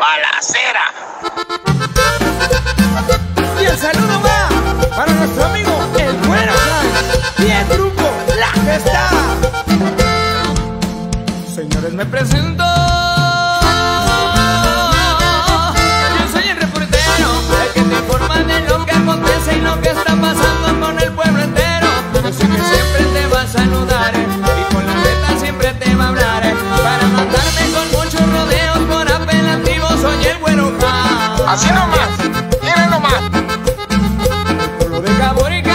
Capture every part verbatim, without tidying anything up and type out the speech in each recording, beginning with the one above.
balacera. Y el saludo va para nuestro amigo el Güero Hans y el grupo La Gesta. Señores, me presento. Yo soy el reportero, el que te informa de lo que acontece y lo que está pasando con el pueblo entero. Yo sé que siempre te va a saludar y con la neta siempre te va a hablar. Para matarme con muchos rodeos por apelativo, soy el Güero Hans. Así nomás, miren nomás. Lo de Caborca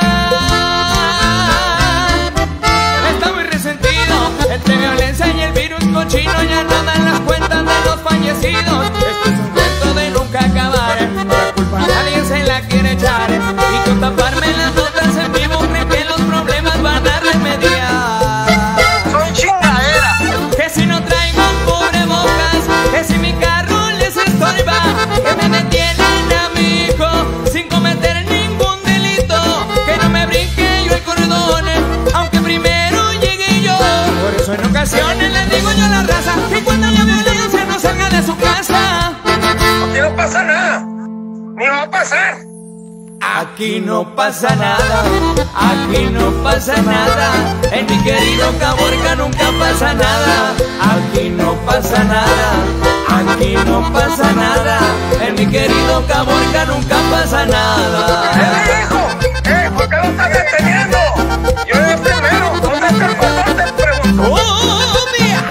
está muy resentido. Entre violencia y el virus cochino ya no dan las cuentas de los fallecidos. Esto es un cuento de nunca acabar. La culpa a nadie se la quiere echar. Y con taparme las notas en vivo creen que los problemas van a remediar. Soy chingadera. Que si no traigo cubrebocas, que si mi carro les estorba, que me detienen a mi hijo sin cometer ningún delito, que no me brinque yo el cordón, aunque primero llegue yo. Por eso en ocasiones les digo yo a la raza que cuando haya violencia no salga de su casa. Aquí no pasa nada, ni va a pasar. Aquí no pasa nada, aquí no pasa nada, en mi querido Caborca nunca pasa nada. Aquí no pasa nada, aquí no pasa nada, en mi querido Caborca nunca pasa nada. ¡Eh, hijo! ¡Eh, por qué lo estás deteniendo! Yo era el primero, ¿dónde está el pastor? Te pregunto. ¡Oh, mía!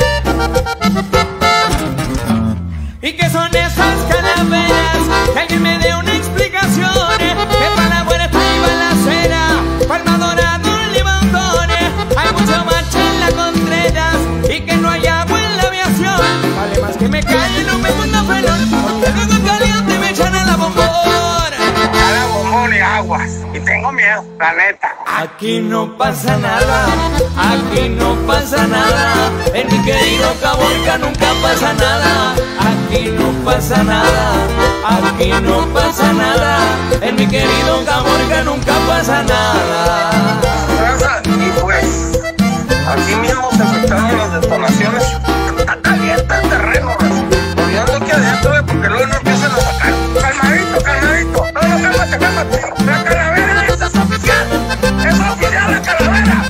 ¿Y qué son esas calaveras? Que alguien me dé una explicación. Que para la buena está y balacera, palma dorado, limontones. Hay mucho macho en la Contreras y que no hay agua en la aviación. Vale más que me calle, no me ponga felón, porque luego en caliente me echan a la bombón. A la bombón y aguas. Y tengo miedo, la neta. Aquí no pasa nada, aquí no pasa nada, en mi querido Caborca nunca pasa nada. Aquí no pasa nada, aquí no pasa nada, en mi querido Caborca nunca pasa nada. Raza, y pues, aquí mismo se escucharon las detonaciones. Está caliente el terreno, raza. Olvidando que adentro, eh, porque luego no empiezan a sacar. Calmadito, calmadito. No, no, cálmate, cálmate. La calavera esa es oficial. Es oficial la calavera.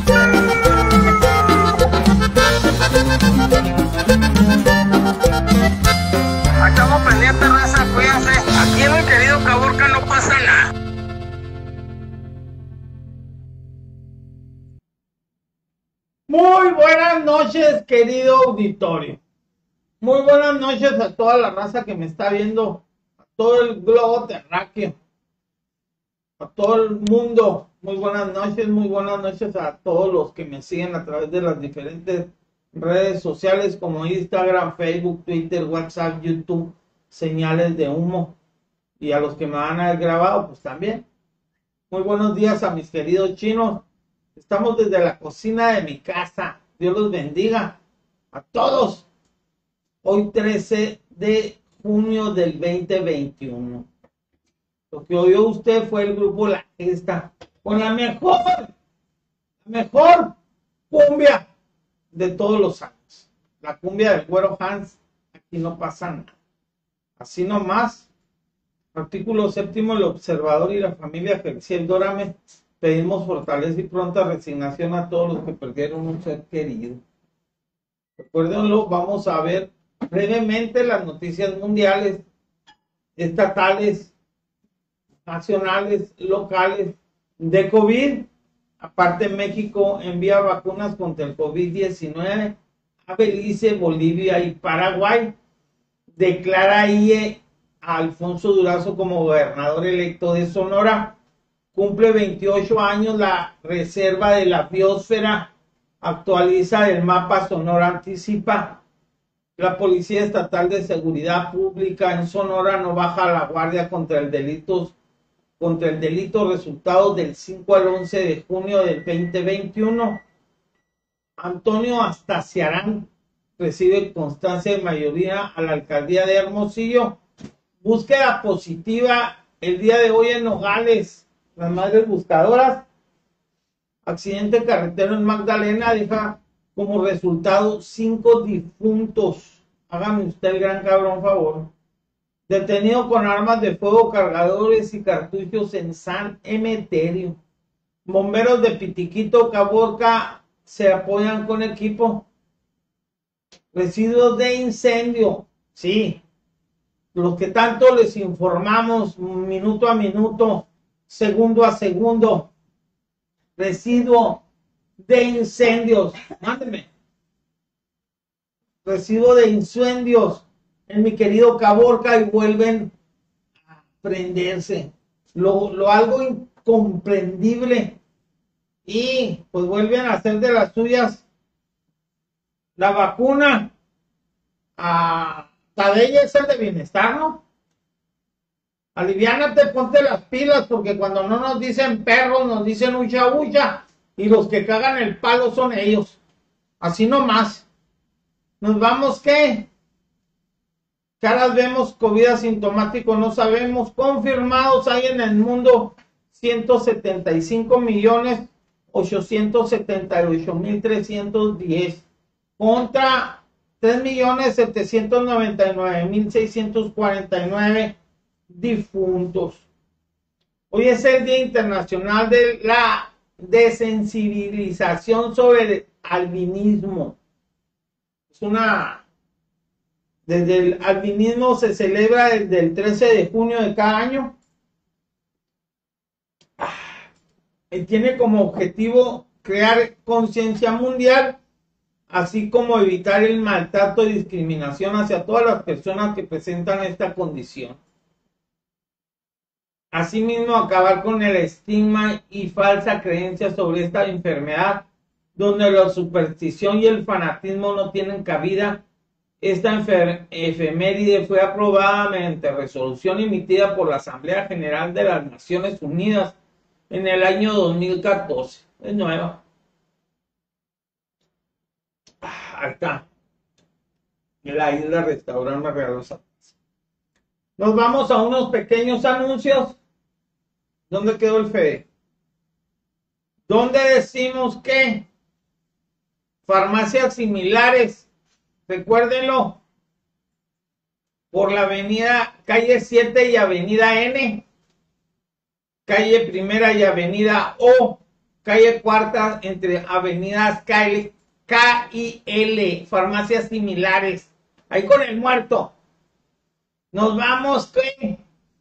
Ahí estamos pendientes, raza, cuídense. Aquí en mi querido Caborca no pasa nada. Muy buenas noches, querido auditorio. Muy buenas noches a toda la raza que me está viendo, a todo el globo terráqueo, a todo el mundo. Muy buenas noches, muy buenas noches a todos los que me siguen a través de las diferentes redes sociales como Instagram, Facebook, Twitter, WhatsApp, YouTube, señales de humo, y a los que me van a ver grabado, pues también. Muy buenos días a mis queridos chinos. Estamos desde la cocina de mi casa. Dios los bendiga a todos. Hoy trece de junio del veinte veintiuno. Lo que oyó usted fue el grupo La Gesta con la mejor, la mejor cumbia de todos los años. La cumbia del Güero Hans. Aquí no pasa nada. Así nomás. Artículo séptimo, el observador y la familia Ferciel Dórame. Pedimos fortaleza y pronta resignación a todos los que perdieron un ser querido. Recuérdenlo, vamos a ver brevemente las noticias mundiales, estatales, nacionales, locales, de COVID. Aparte, México envía vacunas contra el COVID diecinueve a Belice, Bolivia y Paraguay. Declara I E a Alfonso Durazo como gobernador electo de Sonora. Cumple veintiocho años la reserva de la biosfera. Actualiza el mapa Sonora Anticipa. La Policía Estatal de Seguridad Pública en Sonora no baja la guardia contra el delito, contra el delito resultado del cinco al once de junio del veinte veintiuno. Antonio Astaciarán recibe constancia de mayoría a la alcaldía de Hermosillo. Búsqueda positiva el día de hoy en Nogales. Las madres buscadoras. Accidente carretero en Magdalena deja como resultado cinco difuntos. hágame usted el gran cabrón favor. Detenido con armas de fuego, cargadores y cartuchos en San Emeterio. Bomberos de Pitiquito, Caborca se apoyan con equipo. Residuos de incendio, sí, los que tanto les informamos minuto a minuto, segundo a segundo. Residuo de incendios, mándeme. Residuo de incendios en mi querido Caborca y vuelven a prenderse. Lo, lo algo incomprendible. Y pues vuelven a hacer de las suyas la vacuna a Tadella, es el de bienestar, ¿no? Aliviánate, ponte las pilas, porque cuando no nos dicen perros, nos dicen ucha ucha, y los que cagan el palo son ellos. Así nomás. Nos vamos, ¿qué? Caras vemos, COVID asintomático, no sabemos. Confirmados hay en el mundo ciento setenta y cinco millones ochocientos setenta y ocho mil trescientos diez contra tres millones setecientos noventa y nueve mil seiscientos cuarenta y nueve difuntos. Hoy es el Día Internacional de la Desensibilización sobre el albinismo. Es una... Desde el albinismo se celebra desde el trece de junio de cada año. Y tiene como objetivo crear conciencia mundial, así como evitar el maltrato y discriminación hacia todas las personas que presentan esta condición. Asimismo, acabar con el estigma y falsa creencia sobre esta enfermedad, donde la superstición y el fanatismo no tienen cabida. Esta efeméride fue aprobada mediante resolución emitida por la Asamblea General de las Naciones Unidas en el año dos mil catorce. Es nueva. Ah, ahí está. La isla Restaurante Realosa. Nos vamos a unos pequeños anuncios. ¿Dónde quedó el Fede? ¿Dónde decimos que farmacias similares? Recuérdenlo. Por la avenida calle siete y avenida N. Calle Primera y Avenida O, calle Cuarta entre avenidas K y L, farmacias similares, ahí con el muerto. Nos vamos con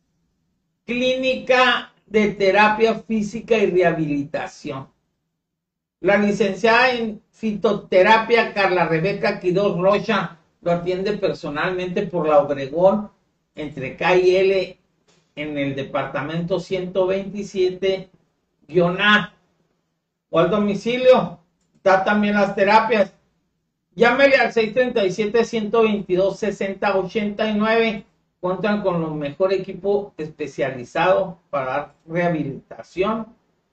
Clínica de Terapia Física y Rehabilitación. La licenciada en fitoterapia Carla Rebeca Quiroz Rocha lo atiende personalmente por la Obregón entre K y L en el departamento ciento veintisiete A o al domicilio. Da también las terapias. Llámele al seis treinta y siete, ciento veintidós, sesenta ochenta y nueve. Cuentan con lo mejor equipo especializado para dar rehabilitación.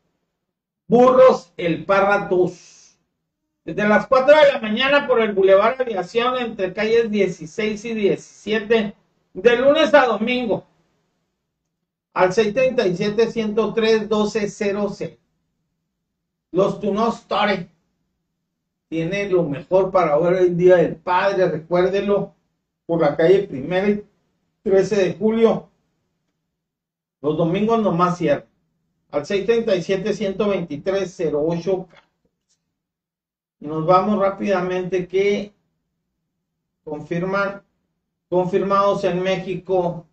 Burros El Parra dos. Desde las cuatro de la mañana por el Boulevard Aviación entre calles dieciséis y diecisiete, de lunes a domingo. Al seis treinta y siete, ciento tres, doce cero cero. Los Tunos Tore tiene lo mejor para ahora el Día del Padre, recuérdelo, por la calle Primera y trece de julio. Los domingos nomás cierran. Al seis treinta y siete, ciento veintitrés, cero ocho. Y nos vamos rápidamente que confirman, confirmados en México.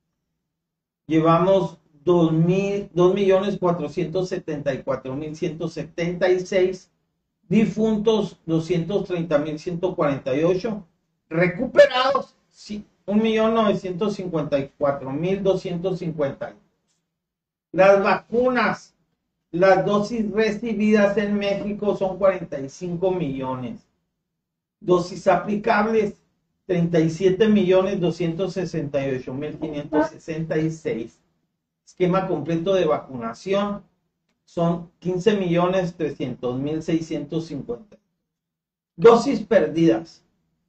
Llevamos dos millones cuatrocientos setenta y cuatro mil ciento setenta y seis difuntos, doscientos treinta mil ciento cuarenta y ocho recuperados, sí, un millón novecientos cincuenta y cuatro mil doscientos cincuenta. Las vacunas, las dosis recibidas en México son cuarenta y cinco millones. Dosis aplicables, treinta y siete millones doscientos sesenta y ocho mil quinientos sesenta y seis. Esquema completo de vacunación son quince millones trescientos mil seiscientos cincuenta. Dosis perdidas.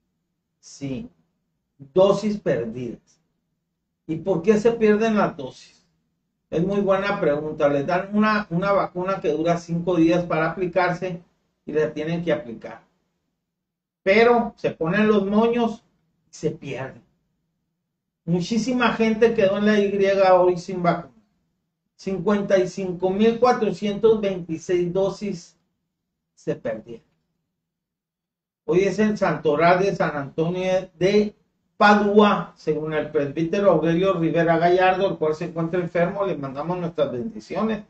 Sí, dosis perdidas. ¿Y por qué se pierden las dosis? Es muy buena pregunta. Les dan una, una vacuna que dura cinco días para aplicarse y la tienen que aplicar. Pero se ponen los moños se pierde. Muchísima gente quedó en la Y hoy sin vacuna. cincuenta y cinco mil cuatrocientos veintiséis dosis se perdieron. Hoy es el santoral de San Antonio de Padua, según el presbítero Aurelio Rivera Gallardo, el cual se encuentra enfermo. Le mandamos nuestras bendiciones.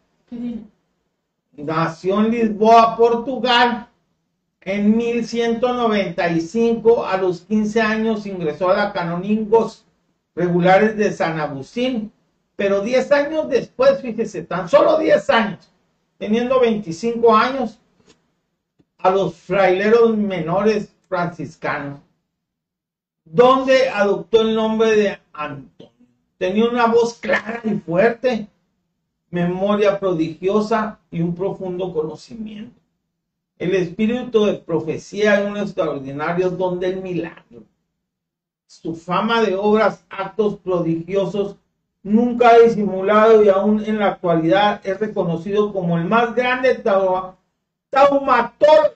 Nació en Lisboa, Portugal, en mil ciento noventa y cinco. A los quince años ingresó a la Canoningos Regulares de San Agustín, pero diez años después, fíjese, tan solo diez años, teniendo veinticinco años, a los fraileros menores franciscanos, donde adoptó el nombre de Antonio. Tenía una voz clara y fuerte, memoria prodigiosa y un profundo conocimiento. El espíritu de profecía y un extraordinario don del milagro. Su fama de obras, actos prodigiosos, nunca ha disimulado y aún en la actualidad es reconocido como el más grande tau taumaturgo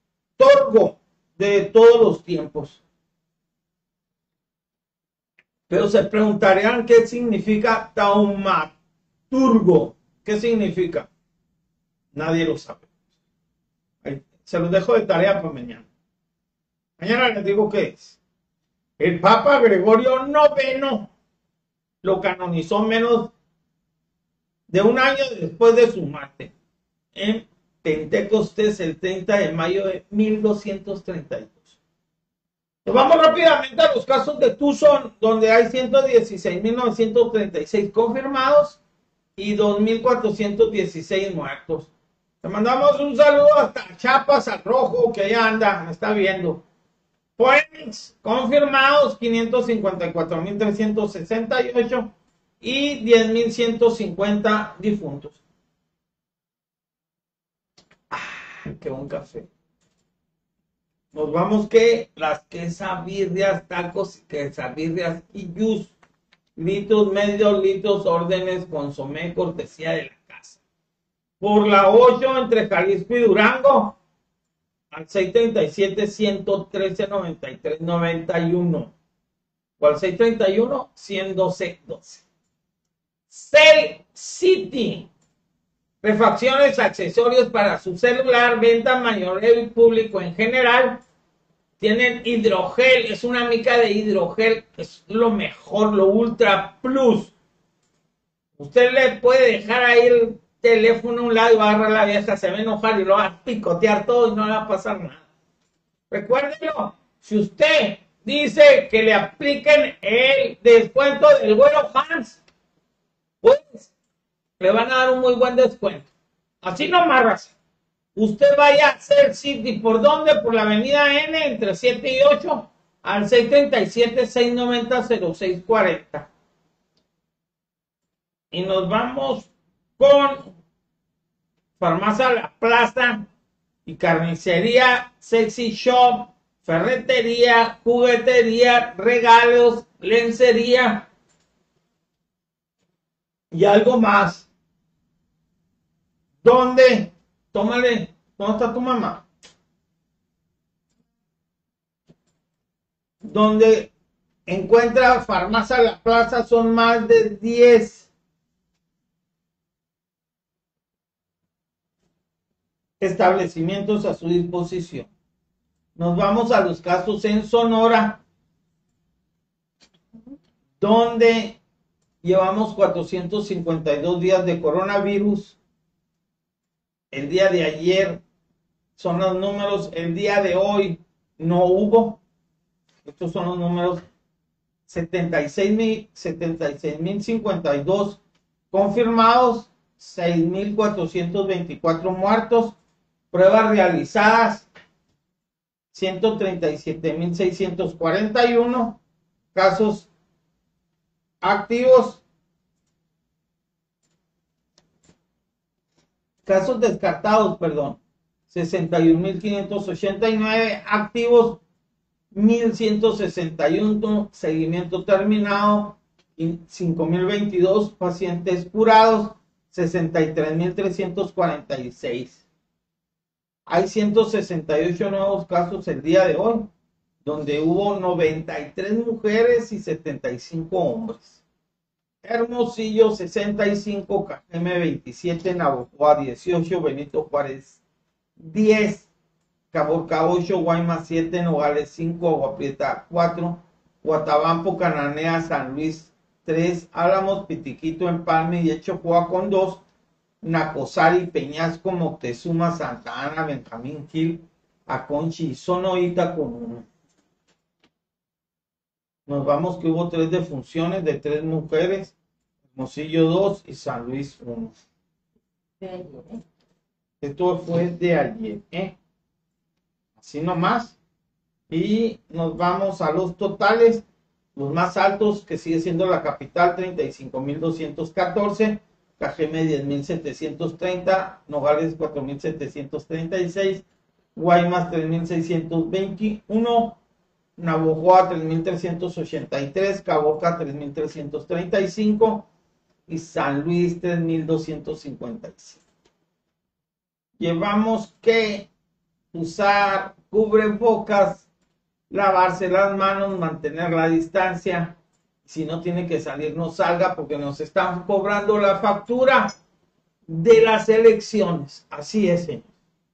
de todos los tiempos. Pero se preguntarían qué significa taumaturgo. ¿Qué significa? Nadie lo sabe. Se los dejo de tarea para mañana. Mañana les digo qué es. El Papa Gregorio noveno lo canonizó menos de un año después de su muerte, en Pentecostés, el treinta de mayo de mil doscientos treinta y dos. Nos vamos rápidamente a los casos de Tucson, donde hay ciento dieciséis mil novecientos treinta y seis confirmados y dos mil cuatrocientos dieciséis muertos. Le mandamos un saludo hasta Chiapas, al Rojo, que allá anda, me está viendo. Phoenix, confirmados quinientos cincuenta y cuatro mil trescientos sesenta y ocho y diez mil ciento cincuenta difuntos. Ah, qué buen café. Nos vamos que las quesabirrias, tacos, quesabirrias y yus, litros, medios litros, órdenes, consomé, cortesía de la casa. Por la ocho entre Jalisco y Durango, al seis treinta y siete, ciento trece, noventa y tres, noventa y uno. O al seis treinta y uno, ciento doce, doce. Cell City. Refacciones, accesorios para su celular, venta mayoreo y público en general. Tienen hidrogel, es una mica de hidrogel, es lo mejor, lo Ultra Plus. Usted le puede dejar ahí el teléfono a un lado y va a agarrar la vieja, se va a enojar y lo va a picotear todo y no le va a pasar nada. Recuérdelo, si usted dice que le apliquen el descuento del Güero Hans, pues le van a dar un muy buen descuento. Así no marras. Usted vaya a Cell City. ¿Por dónde? Por la avenida N, entre siete y ocho, al seis treinta y siete, seiscientos noventa, cero seis cuarenta. Y nos vamos con Farmacia La Plaza y Carnicería Sexy Shop, ferretería, juguetería, regalos, lencería y algo más. ¿Dónde? Tómale. ¿Dónde está tu mamá? Donde encuentra Farmacia La Plaza son más de diez establecimientos a su disposición. Nos vamos a los casos en Sonora, donde llevamos cuatrocientos cincuenta y dos días de coronavirus. El día de ayer son los números, el día de hoy no hubo. Estos son los números: setenta y seis mil cincuenta y dos confirmados, seis mil cuatrocientos veinticuatro muertos, pruebas realizadas ciento treinta y siete mil seiscientos cuarenta y uno, casos activos, casos descartados, perdón, sesenta y un mil quinientos ochenta y nueve, activos mil ciento sesenta y uno, seguimiento terminado, cinco mil veintidós, pacientes curados, sesenta y tres mil trescientos cuarenta y seis. Hay ciento sesenta y ocho nuevos casos el día de hoy, donde hubo noventa y tres mujeres y setenta y cinco hombres. Hermosillo sesenta y cinco, Cajeme veintisiete, Navojoa dieciocho, Benito Juárez diez, Caborca ocho, Guaymas siete, Nogales cinco, Agua Prieta cuatro, Guatabampo, Cananea, San Luis tres, Álamos, Pitiquito, Empalme y Echocoa con dos, Nacosari, Peñasco, Moctezuma, Santa Ana, Benjamín Gil, Aconchi y Sonoita con uno. Nos vamos que hubo tres defunciones de tres mujeres, Hermosillo dos y San Luis uno. Esto fue de ayer, ¿eh? Así nomás. Y nos vamos a los totales, los más altos, que sigue siendo la capital, treinta y cinco mil doscientos catorce, Cajeme diez mil setecientos treinta, Nogales cuatro mil setecientos treinta y seis, Guaymas tres mil seiscientos veintiuno, Navojoa tres mil trescientos ochenta y tres, Caborca tres mil trescientos treinta y cinco y San Luis tres mil doscientos cincuenta y cinco. Llevamos que usar cubrebocas, lavarse las manos, mantener la distancia. Si no tiene que salir, no salga, porque nos están cobrando la factura de las elecciones. Así es, señor.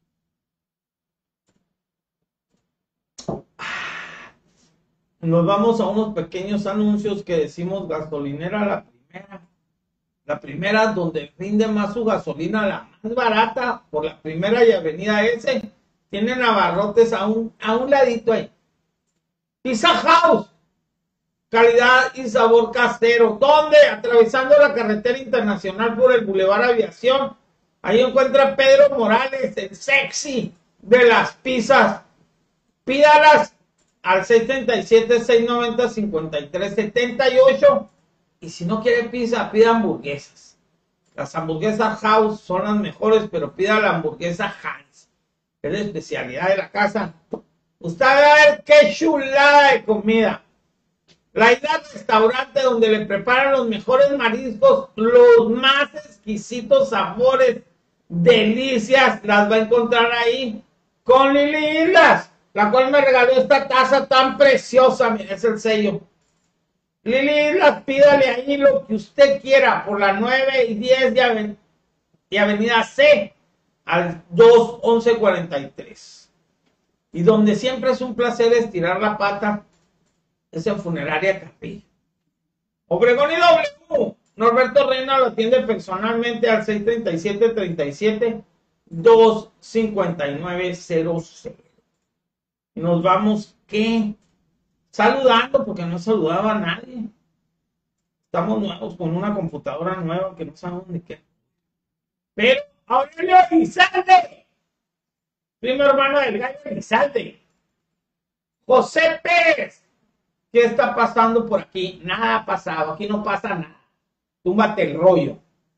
Nos vamos a unos pequeños anuncios que decimos gasolinera la primera. La primera donde rinde más su gasolina, la más barata, por la primera y avenida S. Tienen abarrotes a un, a un ladito ahí. Pizza House. Calidad y sabor casero. ¿Dónde? Atravesando la carretera internacional por el Boulevard Aviación. Ahí encuentra Pedro Morales, el sexy de las pizzas. Pídalas al seis treinta y siete, seis noventa, cincuenta y tres setenta y ocho. Y si no quiere pizza, pida hamburguesas. Las hamburguesas House son las mejores, pero pida la hamburguesa Hans. Es la especialidad de la casa. Usted va a ver qué chulada de comida. La Isla Restaurante, donde le preparan los mejores mariscos, los más exquisitos sabores, delicias, las va a encontrar ahí con Lili Islas, la cual me regaló esta taza tan preciosa. Mira, es el sello. Lili Islas, pídale ahí lo que usted quiera por la nueve y diez de Aven y Avenida C al dos once cuarenta y tres. Y donde siempre es un placer estirar la pata es en Funeraria Carrillo. Obregón y W. Norberto Reina lo atiende personalmente al seis treinta y siete, treinta y siete, dos cincuenta y nueve cero cero. Y nos vamos, ¿qué? Saludando, porque no saludaba a nadie. Estamos nuevos con una computadora nueva que no sabemos de qué. Pero Aurelio Elizalde, primo hermano del Gallo Elizalde. José Pérez, ¿qué está pasando por aquí? Nada ha pasado, aquí no pasa nada. Túmbate el rollo.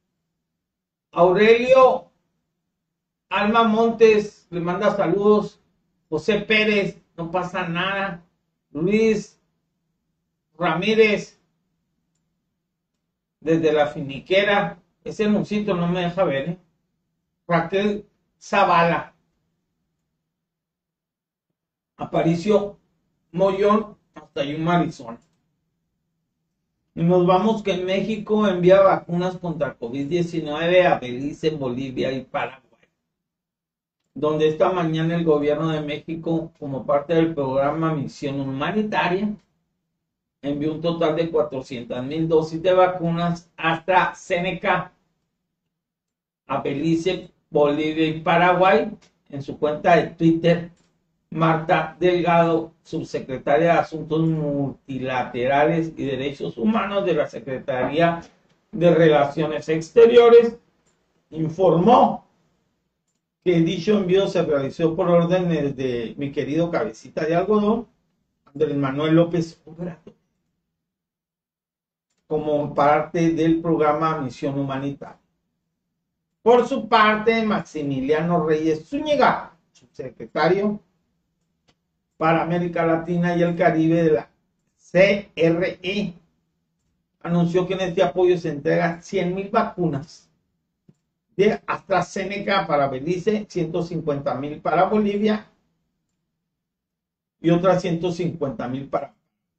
Aurelio Alma Montes le manda saludos. José Pérez, no pasa nada. Luis Ramírez, desde la finiquera, ese hermosito no me deja ver, ¿eh? Raquel Zavala, Aparicio Mollón, hasta Yuma, Arizona. Y nos vamos que en México envía vacunas contra COVID diecinueve a Belice, Bolivia y Paraguay, donde esta mañana el gobierno de México, como parte del programa Misión Humanitaria, envió un total de cuatrocientas mil dosis de vacunas AstraZeneca a Belice, Bolivia y Paraguay. En su cuenta de Twitter, Marta Delgado, subsecretaria de Asuntos Multilaterales y Derechos Humanos de la Secretaría de Relaciones Exteriores, informó que dicho envío se realizó por órdenes de mi querido cabecita de algodón, Andrés Manuel López Obrador, como parte del programa Misión Humanitaria. Por su parte, Maximiliano Reyes Zúñiga, subsecretario para América Latina y el Caribe de la C R E, anunció que en este apoyo se entregan cien mil vacunas de AstraZeneca para Belice, ciento cincuenta mil para Bolivia y otras ciento cincuenta mil para.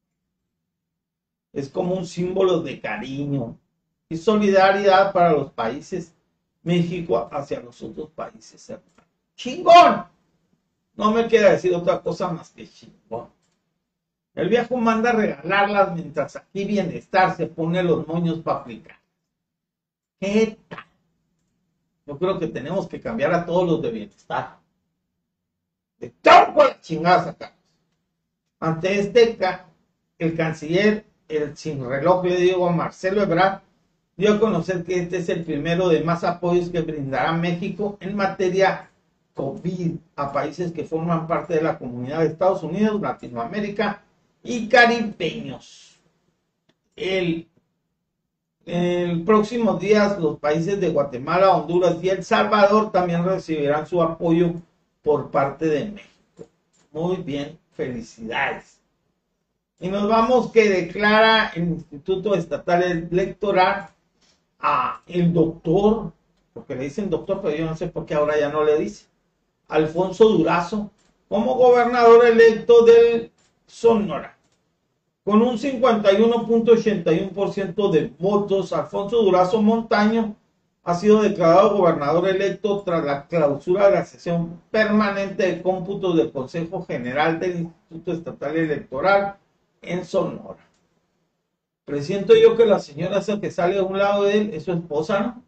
Es como un símbolo de cariño y solidaridad para los países, México hacia los otros países, hermano. ¡Chingón! No me queda decir otra cosa más que chingón. El viejo manda a regalarlas mientras aquí bienestar se pone los moños para aplicar. ¿Qué tal? Yo creo que tenemos que cambiar a todos los de bienestar. De tronco a la chingada sacamos. Ante este, el canciller, el sin reloj, yo digo, Marcelo Ebrard, dio a conocer que este es el primero de más apoyos que brindará México en materia COVID a países que forman parte de la comunidad de Estados Unidos, Latinoamérica y caribeños. El, el próximos días los países de Guatemala, Honduras y El Salvador también recibirán su apoyo por parte de México. Muy bien, felicidades. Y nos vamos que declara el Instituto Estatal Electoral a el doctor, porque le dicen doctor, pero yo no sé por qué ahora ya no le dice, Alfonso Durazo, como gobernador electo del Sonora. Con un cincuenta y uno punto ochenta y uno por ciento de votos, Alfonso Durazo Montaño ha sido declarado gobernador electo tras la clausura de la sesión permanente de cómputo del Consejo General del Instituto Estatal Electoral en Sonora. Presiento yo que la señora esa que sale a un lado de él es su esposa, ¿no?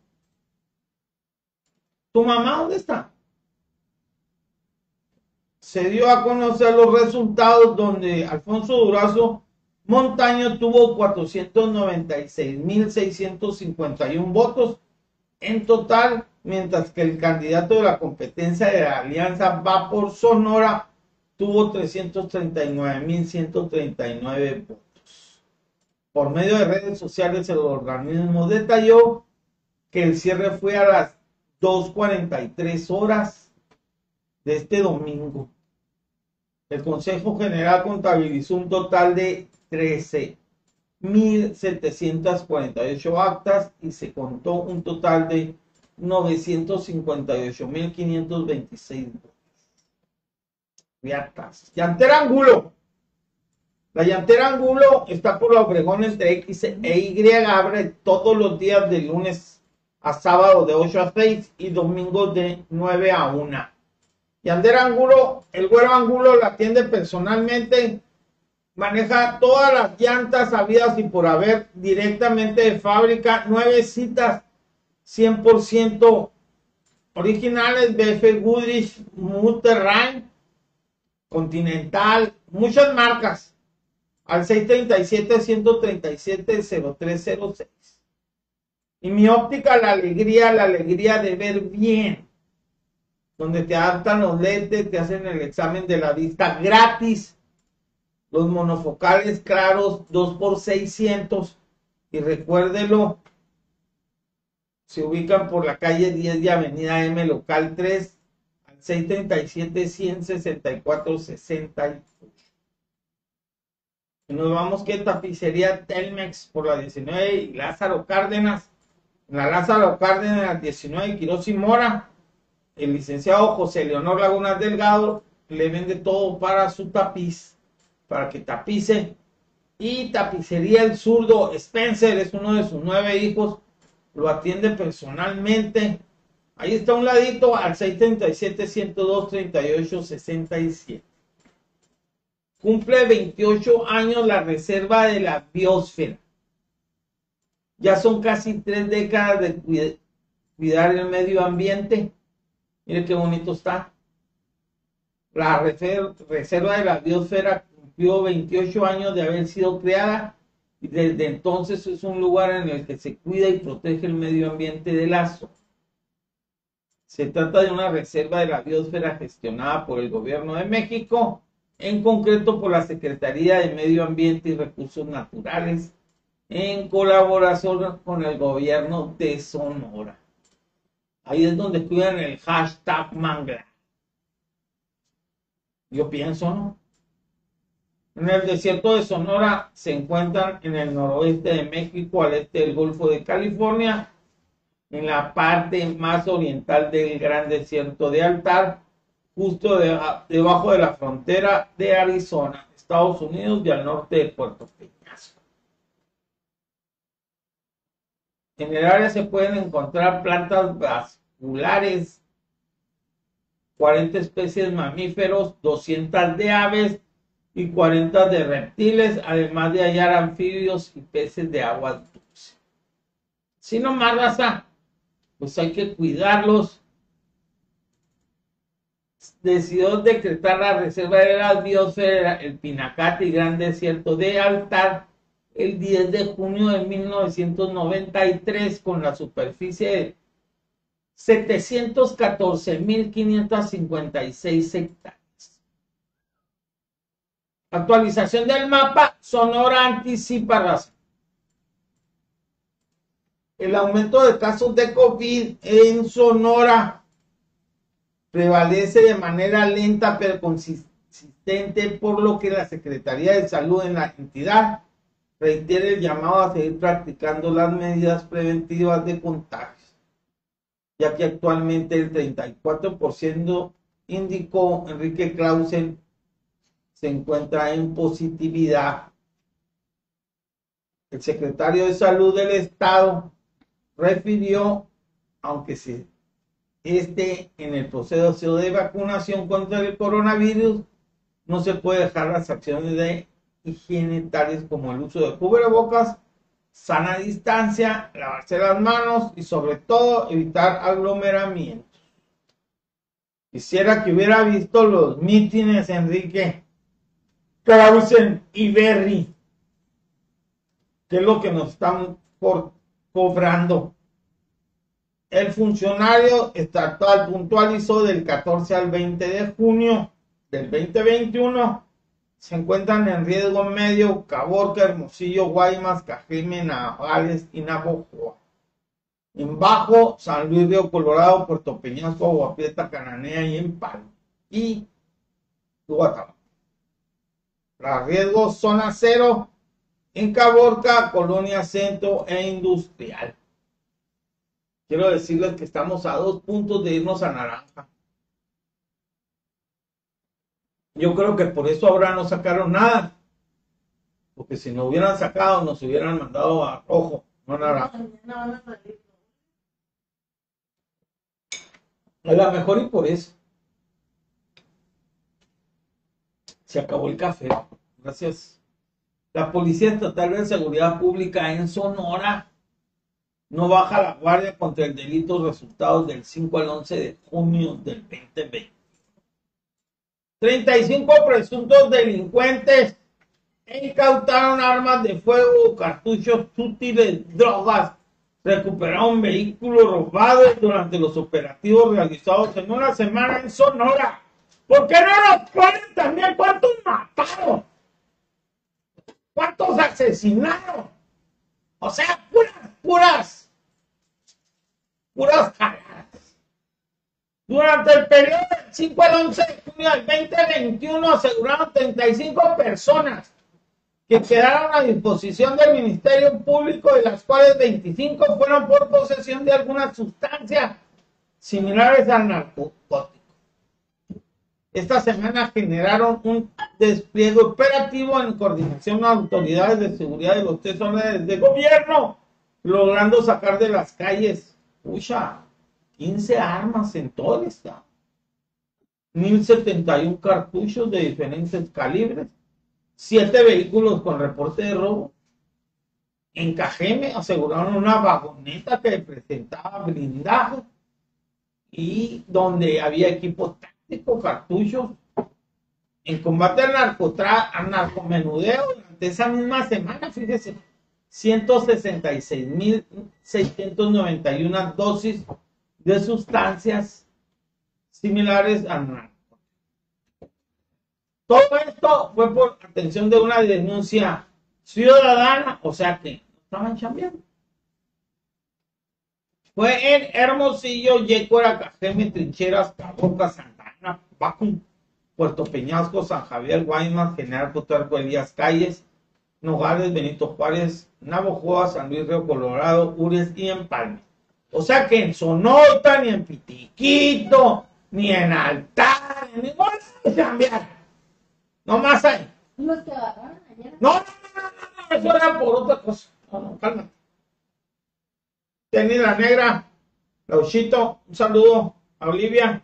¿Tu mamá dónde está? Se dio a conocer los resultados donde Alfonso Durazo Montaño tuvo cuatrocientos noventa y seis mil seiscientos cincuenta y uno votos en total, mientras que el candidato de la competencia de la Alianza Va por Sonora tuvo trescientos treinta y nueve mil ciento treinta y nueve votos. Por medio de redes sociales, el organismo detalló que el cierre fue a las dos cuarenta y tres horas de este domingo. El Consejo General contabilizó un total de trece mil setecientas cuarenta y ocho actas y se contó un total de novecientos cincuenta y ocho mil quinientos veintiséis votos. Actas. Llantera Angulo. La Llantera Angulo está por la Obregón entre X e Y, abre todos los días de lunes a sábado de ocho a seis y domingos de nueve a una. Llantera Angulo, el güero Angulo la atiende personalmente, maneja todas las llantas habidas y por haber directamente de fábrica, nueve citas cien por ciento originales, B F Goodrich, Multerrain, Continental, muchas marcas, al seis treinta y siete, ciento treinta y siete, cero tres cero seis. Y mi óptica, la alegría, la alegría de ver bien, donde te adaptan los lentes, te hacen el examen de la vista gratis, los monofocales claros dos por seiscientos, y recuérdelo, se ubican por la calle diez y avenida M, local tres, al seis treinta y siete, cien sesenta y cuatro sesenta y ocho. Y nos vamos que tapicería Telmex por la diecinueve y Lázaro Cárdenas, en la Lázaro Cárdenas diecinueve, Quirós y Mora. El licenciado José Leonor Lagunas Delgado le vende todo para su tapiz, para que tapice. Y tapicería El Zurdo Spencer es uno de sus nueve hijos, lo atiende personalmente. Ahí está a un ladito al seis treinta y siete, ciento dos, treinta y ocho, sesenta y siete. Cumple veintiocho años la reserva de la biosfera. Ya son casi tres décadas de cuidar el medio ambiente. Mire qué bonito está. La reserva de la biosfera cumplió veintiocho años de haber sido creada y desde entonces es un lugar en el que se cuida y protege el medio ambiente de la zona. Se trata de una reserva de la biosfera gestionada por el Gobierno de México, en concreto por la Secretaría de Medio Ambiente y Recursos Naturales, en colaboración con el Gobierno de Sonora. Ahí es donde cuidan el hashtag manglar. Yo pienso, ¿no? En el desierto de Sonora se encuentran en el noroeste de México, al este del Golfo de California, en la parte más oriental del gran desierto de Altar, justo de, debajo de la frontera de Arizona, Estados Unidos, y al norte de Puerto Peñasco. En el área se pueden encontrar plantas vasculares, cuarenta especies de mamíferos, doscientas de aves y cuarenta de reptiles, además de hallar anfibios y peces de agua dulce. Si no más, raza, pues hay que cuidarlos. Decidió decretar la reserva de la biosfera, el Pinacate y Gran Desierto de Altar, el diez de junio de mil novecientos noventa y tres, con la superficie de setecientos catorce mil quinientas cincuenta y seis hectáreas. Actualización del mapa. Sonora anticipa, raza. El aumento de casos de COVID en Sonora prevalece de manera lenta pero consistente, por lo que la Secretaría de Salud en la entidad reitera el llamado a seguir practicando las medidas preventivas de contagios, ya que actualmente el treinta y cuatro por ciento, indicó Enrique Clausen, se encuentra en positividad. El secretario de Salud del Estado refirió, aunque se esté en el proceso de vacunación contra el coronavirus, no se puede dejar las acciones de higiene tales como el uso de cubrebocas, sana distancia, lavarse las manos y sobre todo evitar aglomeramientos. Quisiera que hubiera visto los mítines, Enrique Clausen y Berry, que es lo que nos están por cobrando. El funcionario estatal puntualizó del catorce al veinte de junio del veinte veintiuno se encuentran en riesgo medio Caborca, Hermosillo, Guaymas, Cajeme, Navales y Navojoa. En bajo, San Luis Río Colorado, Puerto Peñasco, Agua Prieta, Cananea y Empalme y Guatemala. La riesgo zona cero en Caborca, Colonia Centro e Industrial. Quiero decirles que estamos a dos puntos de irnos a naranja. Yo creo que por eso ahora no sacaron nada. Porque si nos hubieran sacado, nos hubieran mandado a rojo, no a naranja. A lo mejor y por eso. Se acabó el café. Gracias. La Policía Estatal de Seguridad Pública en Sonora no baja la guardia contra el delito, resultados del cinco al once de junio del veinte veinte. treinta y cinco presuntos delincuentes incautaron armas de fuego, cartuchos útiles, drogas, recuperaron vehículos robados durante los operativos realizados en una semana en Sonora. ¿Por qué no nos ponen también cuántos mataron? ¿Cuántos asesinaron? O sea, puras, puras, puras jaladas. Durante el periodo del cinco al once de junio del veinte veintiuno aseguraron treinta y cinco personas que quedaron a disposición del Ministerio Público, de las cuales veinticinco fueron por posesión de alguna sustancia similares al narcótico. Esta semana generaron un despliegue operativo en coordinación con autoridades de seguridad de los tres órdenes de gobierno, logrando sacar de las calles, pucha, quince armas en todo el estado, mil setenta y uno cartuchos de diferentes calibres, siete vehículos con reporte de robo. En Cajeme aseguraron una vagoneta que presentaba blindaje y donde había equipo táctico, cartuchos. En combate al narcotra al narcomenudeo, durante esa misma semana, fíjese, ciento sesenta y seis mil seiscientos noventa y una dosis de sustancias similares al narco. Todo esto fue por atención de una denuncia ciudadana, o sea que estaban chambeando. Fue en Hermosillo, Yécora, Cajeme, Trincheras, Caborca, Santa Ana, Bacum, Puerto Peñasco, San Javier, Guaymas, General Plutarco Elías Calles, Nogales, Benito Juárez, Navojoa, San Luis Río Colorado, Ures y Empalme. O sea que en Sonota, ni en Pitiquito, ni en Altar, en ningún lado cambiar. Nomás ahí. Los que agarraron ayer. No, no, no, no, no, no, eso era por otra cosa. No, no, cálmate. Tenny la Negra, Lauchito, un saludo a Olivia.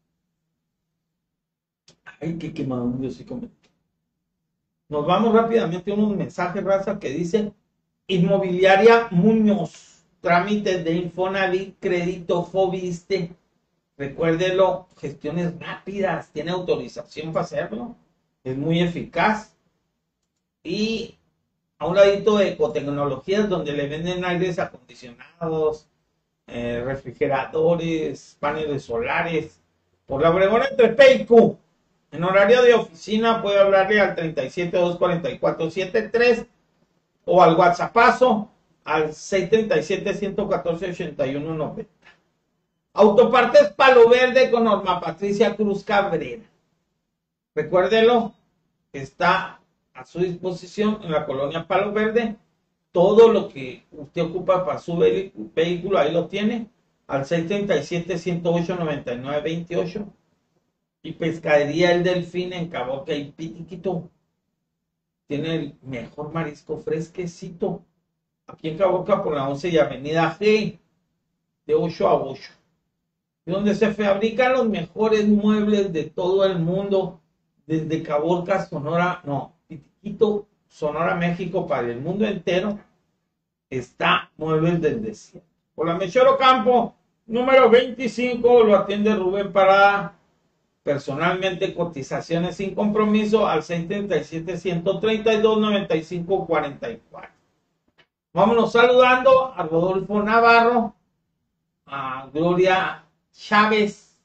Ay, qué quemado, yo sí comento. Nos vamos rápidamente a unos mensajes, raza, que dicen Inmobiliaria Muñoz, trámites de Infonavit, crédito Fobiste. Recuérdelo, gestiones rápidas, tiene autorización para hacerlo, es muy eficaz. Y a un ladito de Ecotecnologías, donde le venden aires acondicionados, eh, refrigeradores, paneles solares, por la Obregón entre P y Q. En horario de oficina puede hablarle al treinta y siete, doscientos cuarenta y cuatro, setenta y tres o al WhatsAppazo al seiscientos treinta y siete, ciento catorce, ochenta y uno noventa. Autopartes Palo Verde con Norma Patricia Cruz Cabrera. Recuérdelo, está a su disposición en la colonia Palo Verde. Todo lo que usted ocupa para su vehículo, ahí lo tiene, al seiscientos treinta y siete, ciento ocho, noventa y nueve veintiocho. Y Pescadería El Delfín en Caboca y Pitiquito. Tiene el mejor marisco fresquecito. Aquí en Caboca por la once y Avenida G, de ocho a ocho. Y donde se fabrican los mejores muebles de todo el mundo. Desde Caborca, Sonora, no, Pitiquito, Sonora, México, para el mundo entero. Está Muebles del Desierto. Por la Mechero Campo, número veinticinco, lo atiende Rubén Parada. Personalmente, cotizaciones sin compromiso al seiscientos treinta y siete, ciento treinta y dos, noventa y cinco cuarenta y cuatro. Vámonos saludando a Rodolfo Navarro, a Gloria Chávez,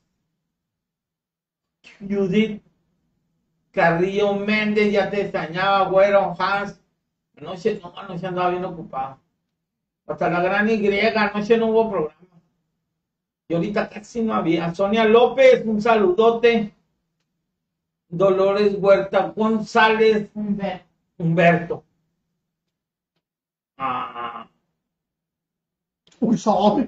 Judith Carrillo Méndez, ya te extrañaba, güero, Hans. Anoche, no, anoche andaba bien ocupado. Hasta la gran Y, anoche no hubo programa. Y ahorita casi no había. Sonia López, un saludote. Dolores Huerta González. Humberto. Humberto. Ah. Uy, sabe.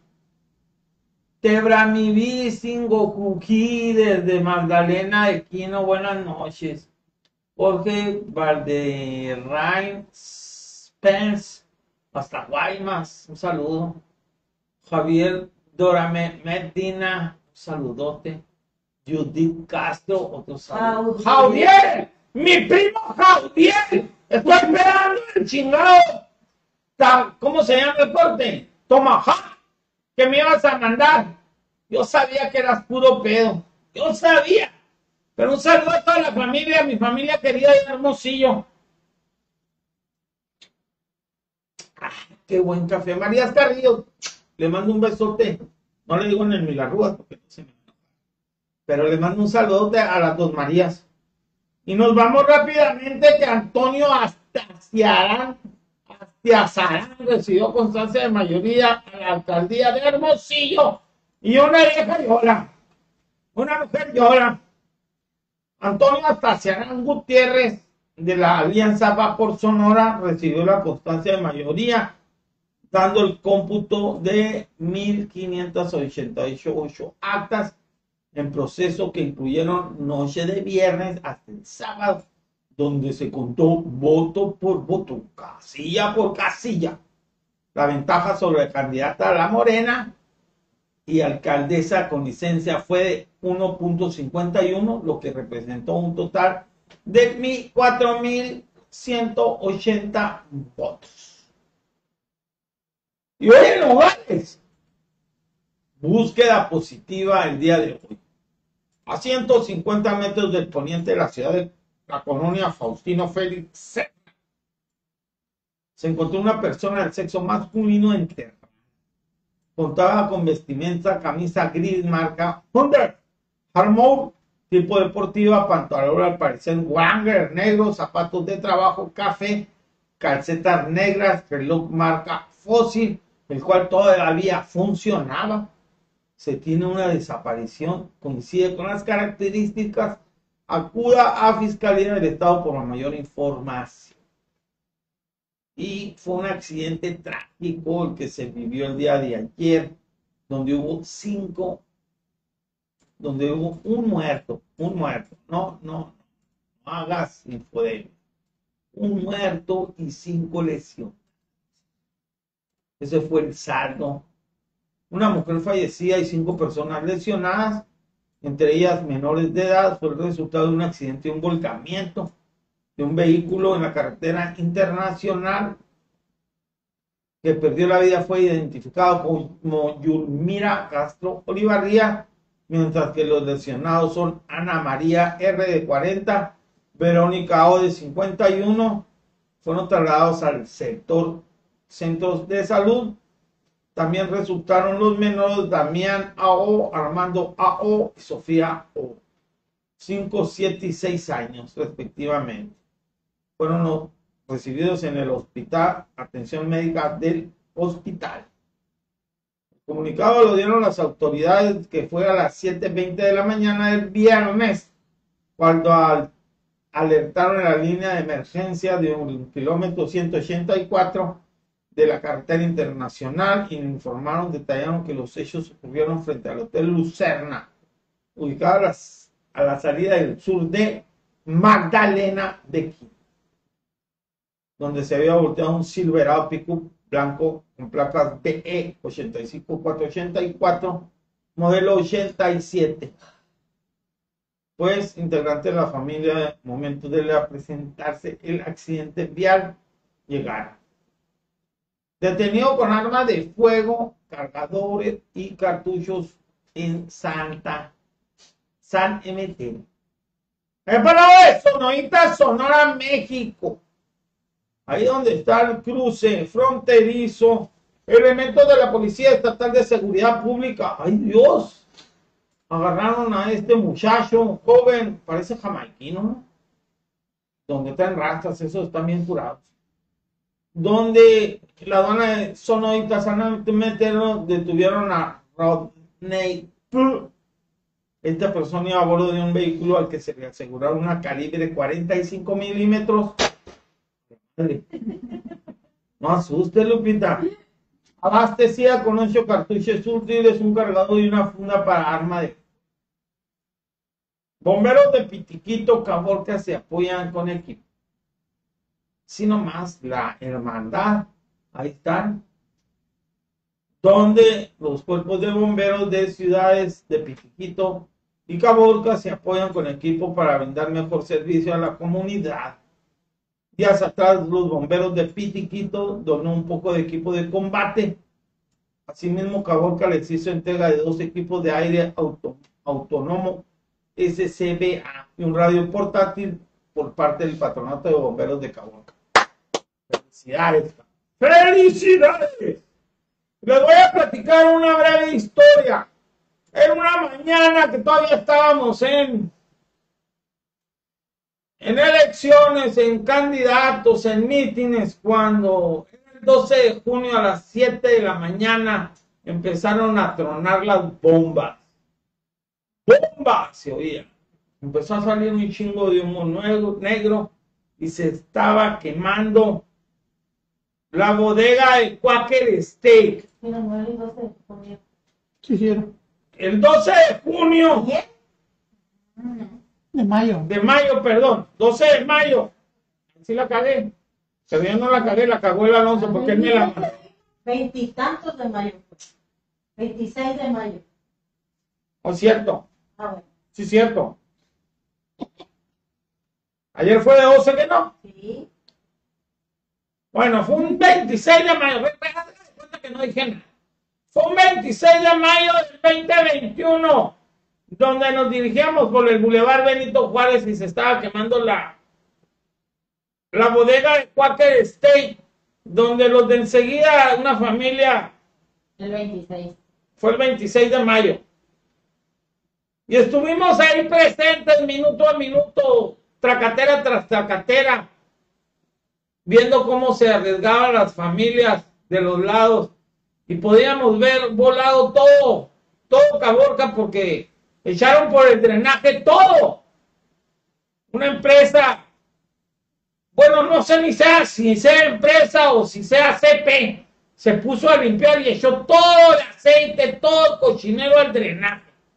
Tebra mi Vicingo Cuquí desde Magdalena de Quino. Buenas noches. Jorge Valderrain Spence. Hasta Guaymas. Un saludo. Javier Dora Medina, un saludote. Judith Castro, otro saludo. Javier. ¡Javier! ¡Mi primo Javier! Estoy esperando el chingado. ¿Cómo se llama el corte? Tomahawk. ¿Qué me ibas a mandar? Yo sabía que eras puro pedo. Yo sabía. Pero un saludo a toda la familia, mi familia querida de Hermosillo. Ah, qué buen café. María Carrillo. Le mando un besote. No le digo en el Milarrúas porque no se me enoja. Pero le mando un saludote a las dos Marías. Y nos vamos rápidamente que Antonio Astaciarán, Astiazarán recibió constancia de mayoría a la alcaldía de Hermosillo. Y una vieja llora. Una mujer llora. Antonio Astaciarán Gutiérrez de la Alianza Va por Sonora recibió la constancia de mayoría, dando el cómputo de mil quinientas ochenta y ocho actas en proceso que incluyeron noche de viernes hasta el sábado, donde se contó voto por voto, casilla por casilla. La ventaja sobre la candidata a la Morena y alcaldesa con licencia fue de uno punto cincuenta y uno, lo que representó un total de cuatro mil ciento ochenta votos. Y hoy en Nogales, búsqueda positiva el día de hoy. A ciento cincuenta metros del poniente de la ciudad de la colonia Faustino Félix, se encontró una persona del sexo masculino enterrada. Contaba con vestimenta, camisa gris marca Under Armour, tipo deportiva, pantalón al parecer Wrangler negro, zapatos de trabajo café, calcetas negras, reloj marca Fossil, el cual todavía funcionaba. Se tiene una desaparición, coincide con las características, acuda a Fiscalía del Estado por la mayor información. Y fue un accidente trágico el que se vivió el día de ayer, donde hubo cinco donde hubo un muerto, un muerto, no, no, no hagas infodemia, un muerto y cinco lesiones. Ese fue el saldo. Una mujer fallecida y cinco personas lesionadas, entre ellas menores de edad, fue el resultado de un accidente, un volcamiento de un vehículo en la carretera internacional. Que perdió la vida fue identificado como Yulmira Castro Olivarría, mientras que los lesionados son Ana María R. de cuarenta, Verónica O. de cincuenta y uno, fueron trasladados al sector centros de salud. También resultaron los menores Damián A O, Armando A O y Sofía O, cinco, siete y seis años respectivamente. Fueron los recibidos en el hospital, atención médica del hospital. El comunicado lo dieron las autoridades que fue a las siete veinte de la mañana del viernes, cuando al, alertaron en la línea de emergencia de un kilómetro ciento ochenta y cuatro de la carretera internacional y informaron, detallaron que los hechos ocurrieron frente al Hotel Lucerna, ubicado a, las, a la salida del sur de Magdalena de Quito, donde se había volteado un Silverado Pickup blanco con placas B E ochenta y cinco cuatrocientos ochenta y cuatro, modelo ochenta y siete. Pues, integrante de la familia, momento de presentarse el accidente vial, llegaron. Detenido con arma de fuego, cargadores y cartuchos en Santa San Emeterio. El parado de Sonoita, Sonora, México. Ahí donde está el cruce fronterizo, elementos de la Policía Estatal de Seguridad Pública, ¡ay Dios! Agarraron a este muchacho, joven, parece jamaiquino, ¿no? Donde están rastas, esos están bien curados. Donde la aduana de Sonoita, San Emeterio, detuvieron a Rodney P. Esta persona iba a bordo de un vehículo al que se le aseguraron una calibre cuarenta y cinco milímetros. No asuste, Lupita. Abastecida con ocho cartuchos útiles, un cargador y una funda para arma de... Bomberos de Pitiquito, Caborca se apoyan con equipo. Sino más la hermandad, ahí están, donde los cuerpos de bomberos de ciudades de Pitiquito y Caborca se apoyan con equipo para brindar mejor servicio a la comunidad. Días atrás, los bomberos de Pitiquito donó un poco de equipo de combate. Asimismo, Caborca les hizo entrega de dos equipos de aire auto, autónomo S C B A y un radio portátil por parte del Patronato de Bomberos de Caborca. ¡Felicidades! ¡Felicidades! Les voy a platicar una breve historia. Era una mañana que todavía estábamos en... en elecciones, en candidatos, en mítines, cuando el doce de junio a las siete de la mañana empezaron a tronar las bombas. ¡Bombas! Se oía. Empezó a salir un chingo de humo negro y se estaba quemando la bodega de Quaker Steak. Pero no el doce de junio. Sí, sí, el doce de junio. ¿Bien? De mayo. De mayo, perdón. doce de mayo. Sí la cagué. Pero yo no la cagué, la cagó el Alonso porque él me la mandó. Veintitantos de mayo. Veintiséis de mayo. ¿O cierto? Ah, bueno. Sí, cierto. Ayer fue de doce, ¿que no? Sí. Bueno, fue un veintiséis de mayo. Déjate de cuenta que no dije nada. Fue un veintiséis de mayo del veinte veintiuno, donde nos dirigíamos por el Boulevard Benito Juárez y se estaba quemando la, la bodega de Quaker Steak, donde los de enseguida, una familia... El veintiséis. Fue el veintiséis de mayo. Y estuvimos ahí presentes minuto a minuto, tracatera tras tracatera, viendo cómo se arriesgaban las familias de los lados y podíamos ver volado todo, todo Caborca porque echaron por el drenaje todo. Una empresa, bueno, no sé ni sea si sea empresa o si sea C P, se puso a limpiar y echó todo el aceite, todo el cochinero al drenaje.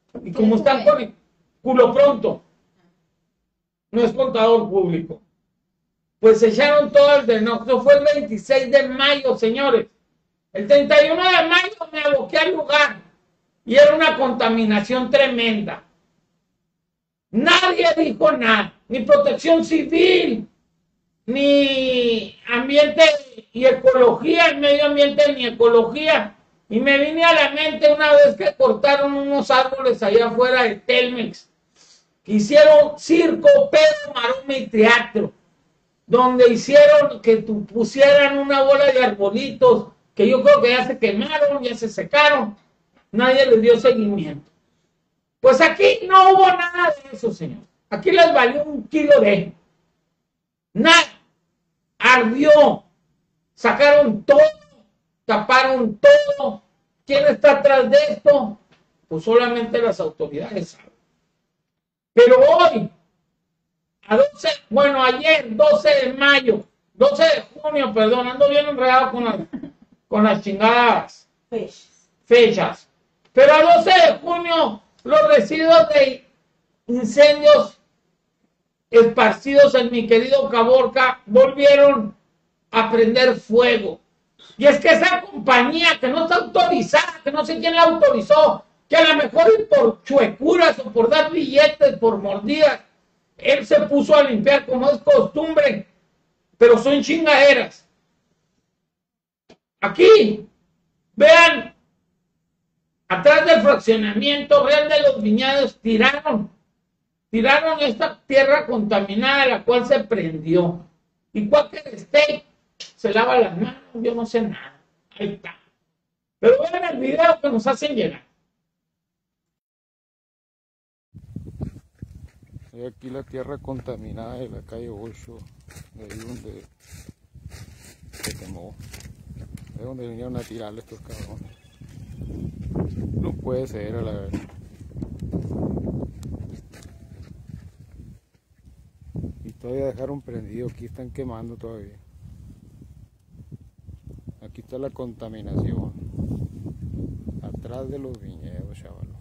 Y como están con el culo pronto, no es contador público, pues se echaron todo el de no. Eso fue el veintiséis de mayo, señores. El treinta y uno de mayo me aboqué al lugar y era una contaminación tremenda. Nadie dijo nada, ni protección civil, ni ambiente y ecología, el medio ambiente ni ecología. Y me vine a la mente una vez que cortaron unos árboles allá afuera de Telmex, que hicieron circo, pedo, maroma y teatro, donde hicieron que tu pusieran una bola de arbolitos, que yo creo que ya se quemaron, ya se secaron, nadie les dio seguimiento. Pues aquí no hubo nada de eso, señor. Aquí les valió un kilo de nada. Ardió, sacaron todo, taparon todo. ¿Quién está atrás de esto? Pues solamente las autoridades saben. Pero hoy, a doce, bueno, ayer, doce de mayo, doce de junio, perdón, ando bien enredado con las, con las chingadas fechas. Pero a doce de junio, los residuos de incendios esparcidos en mi querido Caborca volvieron a prender fuego. Y es que esa compañía que no está autorizada, que no sé quién la autorizó, que a lo mejor por chuecuras o por dar billetes, por mordidas, él se puso a limpiar como es costumbre, pero son chingaderas. Aquí, vean, atrás del fraccionamiento Real de los Viñedos tiraron, tiraron esta tierra contaminada, la cual se prendió. Y Quaker State se lava las manos, yo no sé nada. Ahí está. Pero vean el video que nos hacen llegar. Hay aquí la tierra contaminada de la calle ocho, de ahí donde se quemó, de donde vinieron a tirarle estos cabrones. No puede ser, a la verdad. Y todavía dejaron prendido, aquí están quemando todavía. Aquí está la contaminación, atrás de los viñedos, chavalos.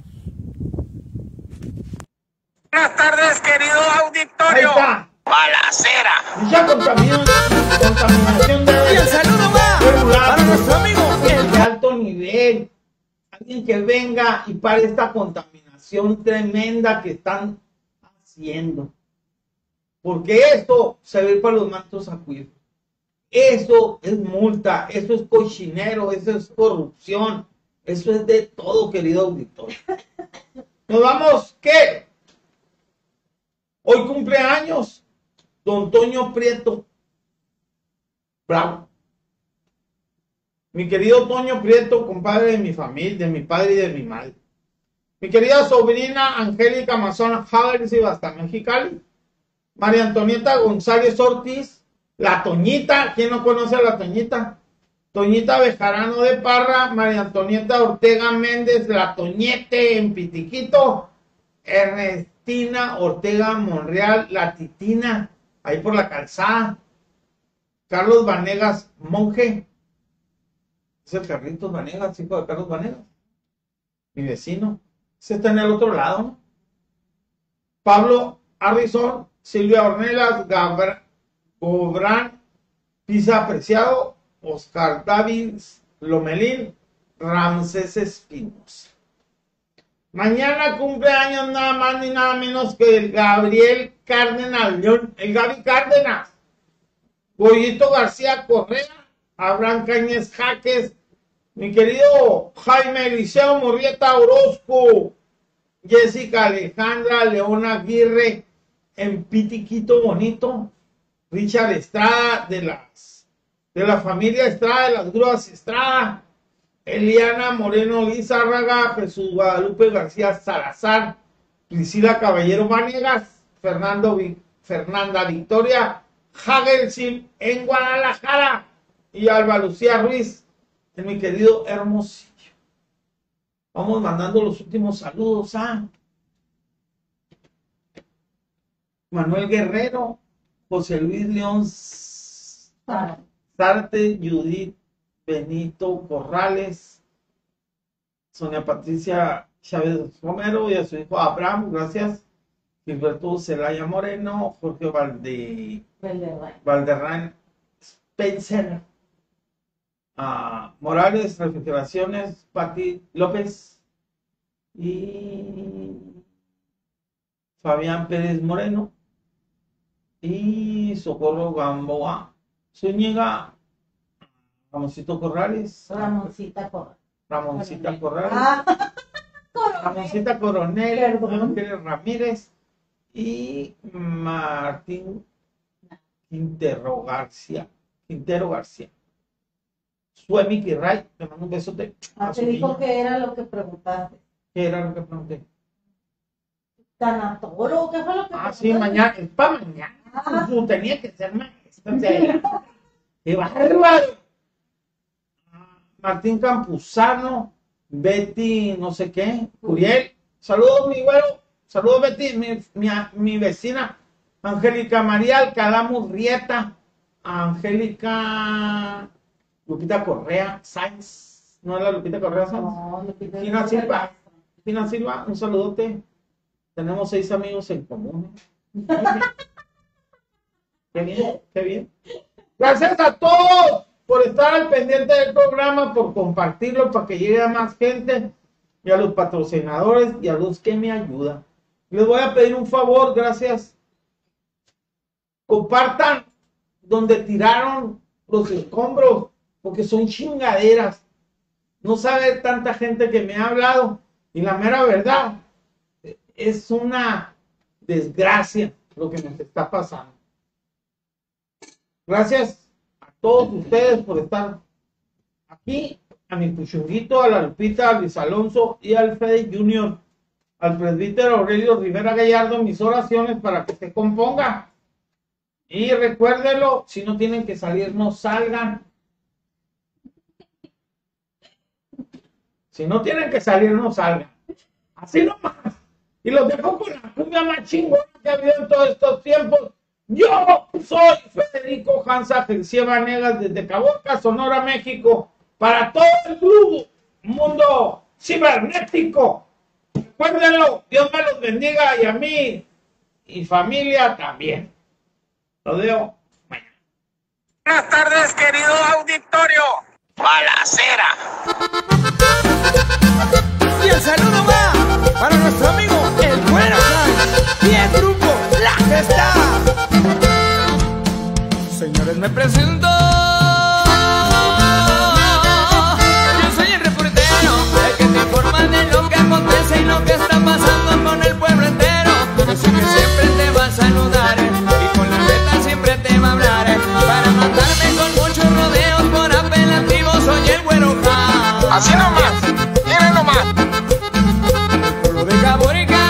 Buenas tardes, querido Ahí auditorio. está. Balacera. Dicha contaminación, contaminación Y el de saludo va regular, para nuestro amigo el de alto nivel. Alguien que venga y pare esta contaminación tremenda que están haciendo. Porque esto se ve para los mantos acuíferos. Eso es multa, eso es cochinero, eso es corrupción, eso es de todo, querido auditor. Nos vamos, ¿qué? Hoy cumpleaños don Toño Prieto. Bravo. Mi querido Toño Prieto, compadre de mi familia, de mi padre y de mi madre. Mi querida sobrina Angélica Mazón Havers y hasta Mexicali. María Antonieta González Ortiz. La Toñita, ¿quién no conoce a la Toñita? Toñita Bejarano de Parra, María Antonieta Ortega Méndez, la Toñete en Pitiquito, Ernestina Ortega Monreal, la Titina, ahí por la calzada, Carlos Vanegas Monje, es el Carlitos Vanegas, hijo de Carlos Vanegas, mi vecino, ese está en el otro lado, ¿no? Pablo Harrison, Silvia Ornelas, Gabra, Gobran Pisa Apreciado, Oscar David Lomelín, Ramsés Espinosa. Mañana cumpleaños nada más ni nada menos que el Gabriel Cárdenas León, el Gaby Cárdenas, Goyito García Correa, Abraham Cañez Jaques, mi querido Jaime Eliseo Murrieta Orozco, Jessica Alejandra Leona Aguirre en Pitiquito Bonito, Richard Estrada de las de la familia Estrada, de las grúas Estrada, Eliana Moreno Lizárraga, Jesús Guadalupe García Salazar, Priscila Caballero Vanegas, Fernando Fernanda Victoria Hagelsim en Guadalajara y Alba Lucía Ruiz en mi querido Hermosillo. Vamos mandando los últimos saludos a Manuel Guerrero, José Luis León Sarte, Judith Benito Corrales, Sonia Patricia Chávez Romero y a su hijo Abraham, gracias. Gilberto Celaya Moreno, Jorge Valde, Valderrán Spencer, uh, Morales, Refrigeraciones, Pati López y Fabián Pérez Moreno y Socorro Gamboa Zúñiga, Ramoncito Corrales, Ramoncita Corrales. Ramoncita Corrales, Ah, Ramoncita Coronel, Perdón. Ángeles Ramírez y Martín Quintero García. Quintero García. Suemi Kirray, te mando un besote. Ah, a te su dijo niña. que era lo que preguntaste. ¿Qué era lo que pregunté? ¿Tanatólogo? ¿Qué fue lo que Ah, sí, preguntaste? mañana, es para mañana. Ah. Tú tenía que ser maestra. O sea, ¡qué bárbaro! Ah, Martín Campuzano, Betty, no sé qué, Curiel. Saludos, mi güero. Saludos, Betty, mi, mi, mi vecina. Angélica María Alcalá Murrieta. Angélica Lupita Correa Sáenz. ¿No es la Lupita Correa Sáenz? No, Lupita, Fina no, Silva. Fina Silva, un saludote. Tenemos seis amigos en común. Qué bien, qué bien. Gracias a todos por estar al pendiente del programa, por compartirlo para que llegue a más gente, y a los patrocinadores y a los que me ayudan. Les voy a pedir un favor, gracias. Compartan donde tiraron los escombros, porque son chingaderas. No sabe tanta gente que me ha hablado, y la mera verdad, es una desgracia lo que nos está pasando. Gracias a todos ustedes por estar aquí, a mi puchunguito, a la Lupita, a Luis Alonso y al Fede Junior, al presbítero Aurelio Rivera Gallardo, mis oraciones para que se componga. Y recuérdenlo, si no tienen que salir, no salgan. Si no tienen que salir, no salgan. Así nomás. Y los dejo con la cumbia más chingona que ha habido en todos estos tiempos. Yo soy Federico Hansa Gercía Vanegas desde Caborca, Sonora, México, para todo el grupo mundo cibernético. Recuérdenlo, Dios me los bendiga y a mí y familia también. Lo veo mañana. Buenas tardes, querido auditorio. Balacera. Y el saludo va para nuestro amigo el Güero Fly y el grupo La Gesta. Señores, me presento. Yo soy el reportero, el que te informa de lo que acontece y lo que está pasando con el pueblo entero. Yo sé que siempre te va a saludar y con la neta siempre te va a hablar. Para matarme con muchos rodeos por apelativo, soy el Güero Fly. Así nomás. Miren nomás. Pueblo de Caborca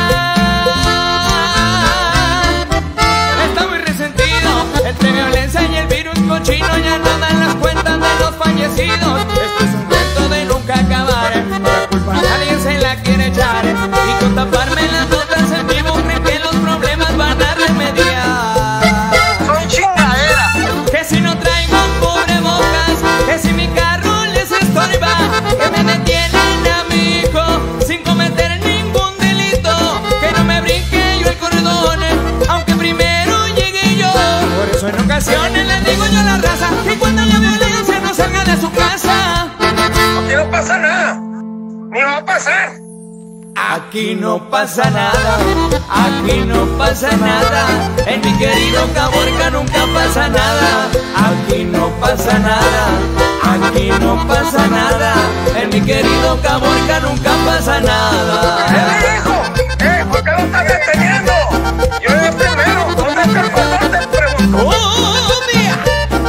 está muy resentido entre violencia y el virus cochino. Ya no dan las cuentas de los fallecidos. Esto es un cuento de nunca acabar. La culpa a nadie se la quiere echar y con taparme las notas en vivo creen que los problemas van a remediar. Son chingaderas. Que si no traigo cubrebocas, que si mi carro les estorba, que me detienen a mi hijo sin cometer ningún delito, que no me brinque yo el cordón, aunque primero llegue yo. Por eso en ocasiones les digo yo a la raza que cuando haya violencia no salga de su casa. Aquí no pasa nada. Ni va a pasar. Aquí no pasa nada, aquí no pasa nada, en mi querido Caborca nunca pasa nada. Aquí no pasa nada, aquí no pasa nada, en mi querido Caborca nunca pasa ¿Qué nada. le dijo? ¿Eh? ¿Por qué lo está deteniendo? Yo era el primero. ¿Dónde está el cordón? Te pregunto. ¡Cumbia!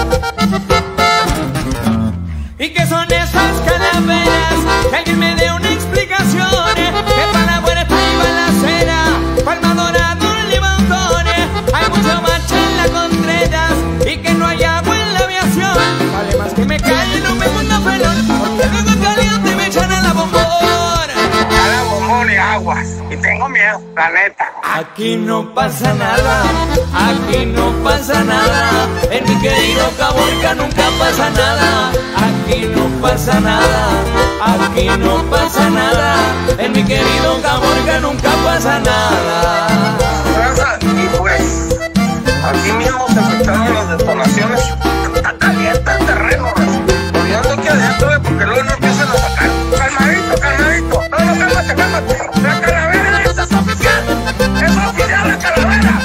¿Y qué son esas calaveras? Que alguien me dé una explicación. Que para la buena está y balacera, Palma Dorada, Limontones. Hay mucho macho en la Contreras y que no hay agua en la aviación. Vale más que me calle, no me ponga pelón, porque luego caliente me echan a la bombona. A la bombón y aguas. y tengo miedo, la neta. Aquí no pasa nada, aquí no pasa nada, en mi querido Caborca nunca pasa nada. Aquí no pasa nada, aquí no pasa nada, en mi querido Caborca nunca pasa nada. Y pues, aquí mismo se escucharon las detonaciones. Está caliente el terreno, olvidando aquí adentro, eh, porque luego no empiezan a sacar. Calmadito, calmadito. No, no, cálmate, cálmate. La calavera esta es oficial. Es oficial la calavera.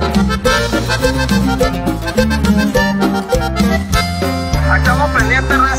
Estamos pendientes,